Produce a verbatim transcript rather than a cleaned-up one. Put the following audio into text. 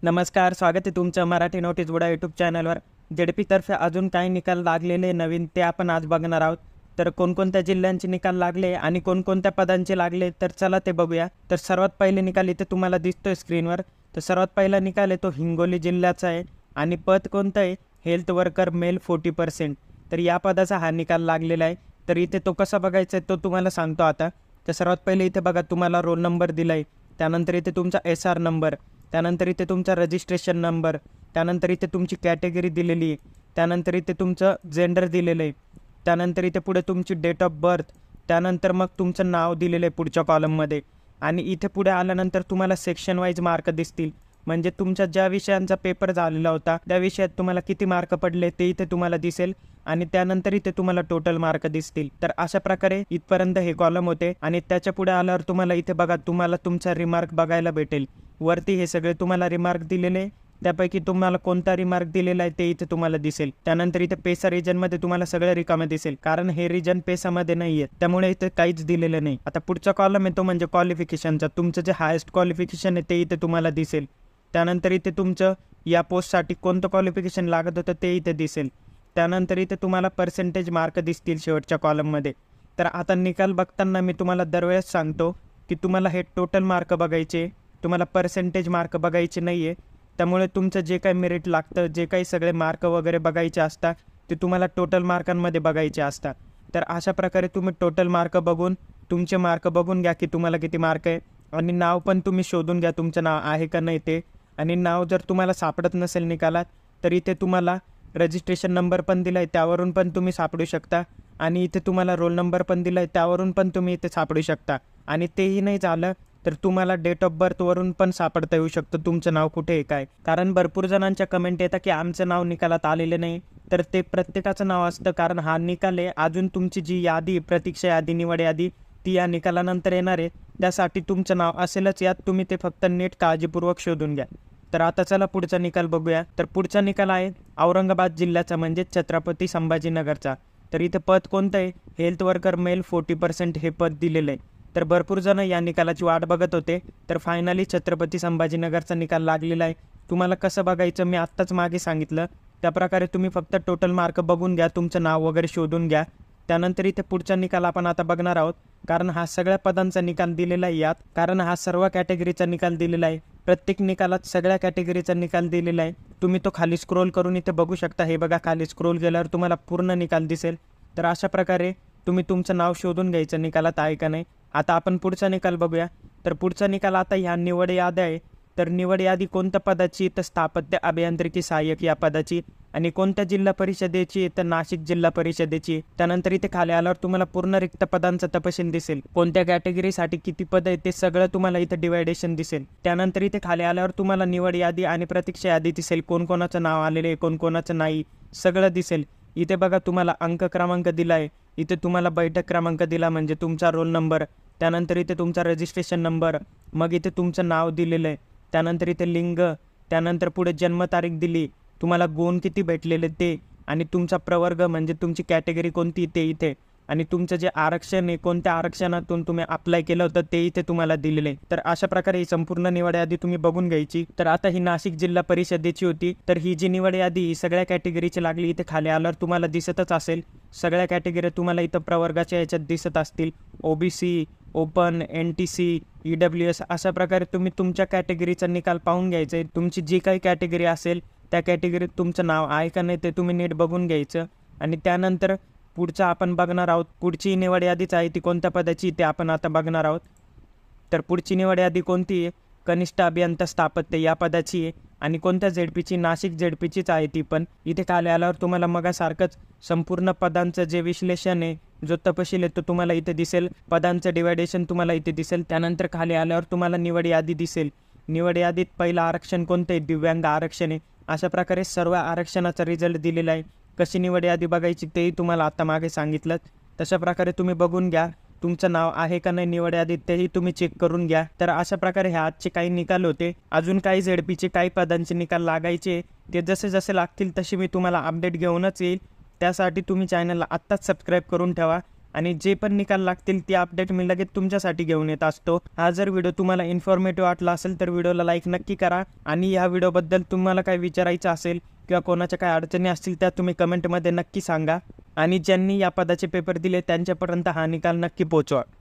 नमस्कार, स्वागत आहे तुमचं मराठी नोटीस बोर्ड यूट्यूब चॅनलवर. जेडपीतर्फे अजून काही निकाल लागलेले नवीन ते आपण आज बघणार आहोत. तर कोणकोणत्या जिल्ह्यांचे निकाल लागले आणि कोणकोणत्या पदांचे लागले तर चला ते बघूया. तर सर्वात पहिले निकाल इथे तुम्हाला दिसतोय स्क्रीनवर. तर सर्वात पहिला निकाल आहे तो हिंगोली जिल्ह्याचा आहे आणि पद कोणतं आहे? Health worker male forty percent. तर या पदाचा हा निकाल लागलेला आहे. तर इथे तो कसा बघायचा आहे तो तुम्हाला सांगतो आता. तर सर्वात पहिले इथे बघा तुम्हाला रोल नंबर दिला आहे, त्यानंतर इथे तुमचा एस आर नंबर, त्यानंतर इथे तुमचा रजिस्ट्रेशन नंबर, त्यानंतर इथे तुमची कॅटेगरी दिलेली आहे, त्यानंतर इथे तुमचं जेंडर दिलेलं आहे, त्यानंतर इथे पुढे तुमची डेट ऑफ बर्थ, त्यानंतर मग तुमचं नाव दिलेलं आहे पुढच्या कॉलममध्ये. आणि इथे पुढे आल्यानंतर तुम्हाला सेक्शन वाईज मार्क दिसतील. म्हणजे तुमच्या ज्या विषयांचा पेपर झालेला होता त्या विषयात तुम्हाला किती मार्क पडले ते इथे तुम्हाला दिसेल आणि त्यानंतर इथे तुम्हाला टोटल मार्क दिसतील. तर अशा प्रकारे इथपर्यंत हे कॉलम होते. आणि त्याच्या पुढे आल्यावर तुम्हाला इथे बघा तुम्हाला तुमचा रिमार्क बघायला भेटेल. वरती हे सगळे तुम्हाला रिमार्क दिलेले, त्यापैकी तुम्हाला कोणता रिमार्क दिलेला आहे ते इथे तुम्हाला दिसेल. त्यानंतर इथे पेसा रिजनमध्ये तुम्हाला सगळं रिकामे दिसेल, कारण हे रिजन पेसामध्ये नाही आहे, त्यामुळे इथे काहीच दिलेलं नाही. आता पुढचा कॉलम आहे तो म्हणजे क्वालिफिकेशनचा. तुमचं जे हायेस्ट क्वालिफिकेशन आहे ते इथे तुम्हाला दिसेल. त्यानंतर इथे तुमचं या पोस्टसाठी कोणतं क्वालिफिकेशन लागत होतं ते इथे दिसेल. त्यानंतर इथे तुम्हाला पर्सेंटेज मार्क दिसतील शेवटच्या कॉलममध्ये. तर आता निकाल बघताना मी तुम्हाला दरवेळेस सांगतो की तुम्हाला हे टोटल मार्क बघायचे, तुम्हाला पर्सेंटेज मार्क बघायचे नाही आहे. त्यामुळे तुमचं जे काही मेरिट लागतं, जे काही सगळे मार्क वगैरे बघायचे असतात ते तुम्हाला टोटल मार्कांमध्ये बघायचे असतात. तर अशा प्रकारे तुम्ही टोटल मार्क बघून तुमचे मार्क बघून घ्या की तुम्हाला किती मार्क आहे. आणि नाव पण तुम्ही शोधून घ्या तुमचं नाव आहे का नाही ते. आणि नाव जर तुम्हाला सापडत नसेल निकालात तर इथे तुम्हाला रजिस्ट्रेशन नंबर पण दिला आहे, त्यावरून पण तुम्ही सापडू शकता. आणि इथे तुम्हाला रोल नंबर पण दिला आहे, त्यावरून पण तुम्ही इथे सापडू शकता. आणि तेही नाही झालं तर तुम्हाला डेट ऑफ बर्थवरून पण सापडता येऊ शकतं तुमचं नाव कुठे आहे काय. कारण भरपूर जणांच्या कमेंट येतात की आमचं नाव निकालात आलेलं नाही. तर ते प्रत्येकाचं नाव असतं, कारण हा निकाल आहे. अजून तुमची जी यादी, प्रतीक्षा यादी, निवड यादी, ती या निकालानंतर येणार आहे. त्यासाठी तुमचं नाव असेलच यात, तुम्ही ते फक्त नीट काळजीपूर्वक शोधून घ्या. तर आता चला पुढचा निकाल बघूया. तर पुढचा निकाल आहे औरंगाबाद जिल्ह्याचा म्हणजे छत्रपती संभाजीनगरचा. तर इथे पद कोणतं आहे? Health worker male forty percent हे पद दिलेलं आहे. तर भरपूर जण या निकालाची वाट बघत होते. तर फायनली छत्रपती संभाजीनगरचा निकाल लागलेला आहे. तुम्हाला कसं बघायचं मी आत्ताच मागे सांगितलं, त्याप्रकारे तुम्ही फक्त टोटल मार्क बघून घ्या, तुमचं नाव वगैरे शोधून घ्या. त्यानंतर इथे पुढचा निकाल आपण आता बघणार आहोत, कारण हा सगळ्या पदांचा निकाल दिलेला आहे यात. कारण हा सर्व कॅटेगरीचा निकाल दिलेला आहे. प्रत्येक निकालात सगळ्या कॅटेगरीचा निकाल दिलेला आहे. तुम्ही तो खाली स्क्रोल करून इथे बघू शकता. हे बघा, खाली स्क्रोल केल्यावर तुम्हाला पूर्ण निकाल दिसेल. तर अशा प्रकारे तुम्ही तुमचं नाव शोधून घ्यायचं निकालात आहे का नाही. आता आपण पुढचा निकाल बघूया. तर पुढचा निकाल आता ह्या निवड यादी आहे. तर निवड यादी कोणत्या पदाची? तर स्थापत्य अभियांत्रिकी सहाय्यक या पदाची. आणि कोणत्या जिल्हा परिषदेची? तर नाशिक जिल्हा परिषदेची. त्यानंतर इथे खाली आल्यावर तुम्हाला पूर्ण रिक्त पदांचा तपशील दिसेल. कोणत्या कॅटेगरीसाठी किती पद आहे ते सगळं तुम्हाला इथे डिवायडेशन दिसेल. त्यानंतर इथे खाली आल्यावर तुम्हाला निवड यादी आणि प्रतीक्षा यादी दिसेल. कोण कोणाचं नाव आलेलं आहे, कोण कोणाचं नाही, सगळं दिसेल. इथे बघा तुम्हाला अंक क्रमांक दिला आहे. इथे तुम्हाला बैठक क्रमांक दिला म्हणजे तुमचा रोल नंबर, त्यानंतर इथे तुमचा रजिस्ट्रेशन नंबर, मग इथे तुमचं नाव दिलेलं आहे, त्यानंतर इथे लिंग, त्यानंतर पुढे जन्मतारीख दिली, तुम्हाला गुण किती भेटलेले ते, आणि तुमचा प्रवर्ग म्हणजे तुमची कॅटेगरी कोणती ते इथे, आणि तुमचं जे आरक्षण आहे कोणत्या आरक्षणातून तुम्ही अप्लाय केलं होतं ते इथे तुम्हाला दिलेलं आहे. तर अशा प्रकारे ही संपूर्ण निवड यादी तुम्ही बघून घ्यायची. तर आता ही नाशिक जिल्हा परिषदेची होती. तर ही जी निवड यादी ही सगळ्या कॅटेगरीची लागली. इथे खाली आल्यावर तुम्हाला दिसतच असेल सगळ्या कॅटेगरी तुम्हाला इथं प्रवर्गाच्या याच्यात दिसत असतील. OBC, open, N T C, E W S, अशा प्रकारे तुम्ही तुमच्या कॅटेगरीचा निकाल पाहून घ्यायचा आहे. तुमची जी काही कॅटेगरी असेल त्या कॅटेगरीत तुमचं नाव आहे का नाही ते तुम्ही नीट बघून घ्यायचं. आणि त्यानंतर पुढचं आपण बघणार आहोत. पुढची निवड यादीच आहे ती कोणत्या पदाची ते आपण आता बघणार आहोत. तर पुढची निवड यादी कोणती आहे? कनिष्ठ अभियंता स्थापत्य या पदाची आहे. आणि कोणत्या झेडपीची? नाशिक झेडपीचीच आहे ती पण. इथे खाली आल्यावर तुम्हाला मगासारखंच संपूर्ण पदांचं जे विश्लेषण आहे, जो तपशील आहे तो तुम्हाला इथे दिसेल. पदांचं डिवायडेशन तुम्हाला इथे दिसेल. त्यानंतर खाली आल्यावर तुम्हाला निवड यादी दिसेल. निवड यादीत पहिलं आरक्षण कोणतं आहे? दिव्यांग आरक्षण आहे. अशा प्रकारे सर्व आरक्षणाचा रिझल्ट दिलेला आहे. कशी निवड यादी बघायची तेही तुम्हाला आता मागे सांगितलं. तशा प्रकारे तुम्ही बघून घ्या तुमचं नाव आहे का नाही निवड यादीत, तेही तुम्ही चेक करून घ्या. तर अशा प्रकारे हे आजचे काही निकाल होते. अजून काही झेडपीचे काही पदांचे निकाल लागायचे, ते जसे जसे लागतील तसे मी तुम्हाला अपडेट घेऊनच येईल. त्यासाठी तुम्ही चॅनलला आत्ताच सबस्क्राईब करून ठेवा आणि जे पण निकाल लागतील ती अपडेट मी लगेच तुमच्यासाठी घेऊन येत असतो. हा जर व्हिडिओ तुम्हाला इन्फॉर्मेटिव्ह वाटला असेल तर व्हिडिओला लाईक नक्की करा आणि या व्हिडिओबद्दल तुम्हाला काय विचारायचं असेल किंवा कोणाच्या काय अडचणी असतील त्या तुम्ही कमेंटमध्ये नक्की सांगा आणि ज्यांनी या पदाचे पेपर दिले त्यांच्यापर्यंत हा निकाल नक्की पोहोचवा.